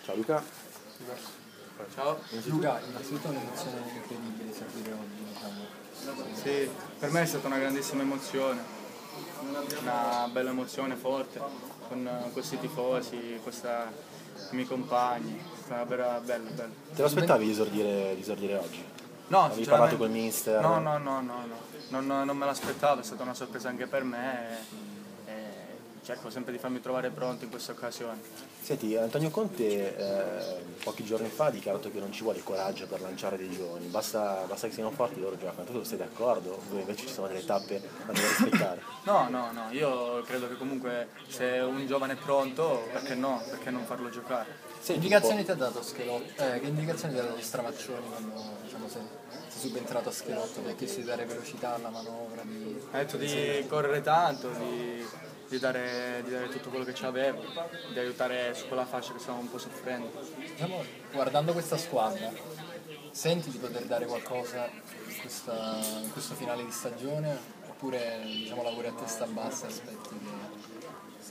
Ciao Luca. Ciao. Luca, innanzitutto è un'emozione incredibile servire oggi, diciamo. Sì, per me è stata una grandissima emozione, una bella emozione forte, con questi tifosi, i miei compagni, è stata vera bella, bella. Te lo aspettavi di esordire oggi? No, Avevi sinceramente, parlato col mister? no, non me l'aspettavo, è stata una sorpresa anche per me e cerco sempre di farmi trovare pronto in queste occasioni. Senti, Antonio Conte pochi giorni fa ha dichiarato che non ci vuole coraggio per lanciare dei giovani, basta che siano forti loro giocano. Tu sei d'accordo? Oppure invece ci sono delle tappe da dover rispettare? No, io credo che comunque se un giovane è pronto, perché no? Perché non farlo giocare? Che indicazioni ti ha dato Schelotto? Che indicazioni ti ha dato Stramaccioni quando diciamo, sei subentrato a Schelotto? Ti ha chiesto di dare velocità alla manovra? Ha detto di correre tanto, di dare tutto quello che c'avevo, di aiutare su quella fascia che stavamo un po' soffrendo. Diciamo, guardando questa squadra, senti di poter dare qualcosa in questo finale di stagione? Oppure diciamo, lavori a testa bassa e aspetti che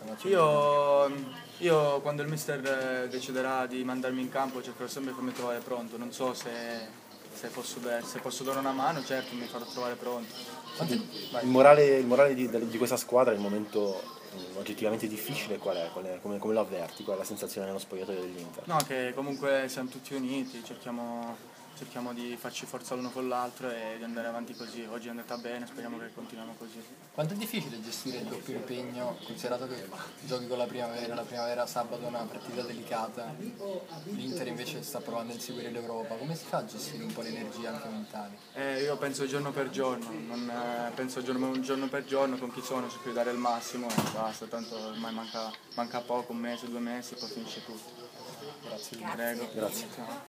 Io quando il mister deciderà di mandarmi in campo cercherò sempre di farmi trovare pronto, non so se posso dare una mano, certo mi farò trovare pronto. Il morale di questa squadra in un momento oggettivamente difficile qual è? Come lo avverti? Qual è la sensazione nello spogliatoio dell'Inter? No, che comunque siamo tutti uniti, cerchiamo di farci forza l'uno con l'altro e di andare avanti così. Oggi è andata bene, speriamo che continuiamo così. Quanto è difficile gestire il doppio impegno, considerato che giochi con la primavera sabato è una partita delicata, l'Inter invece sta provando a inseguire l'Europa, come si fa a gestire un po' l'energia anche mentale? Io penso giorno per giorno, non penso giorno per giorno con chi sono, cerco di dare il massimo e basta, tanto ormai manca poco, un mese, 2 mesi, poi finisce tutto. Grazie. Prego. Grazie. Ciao.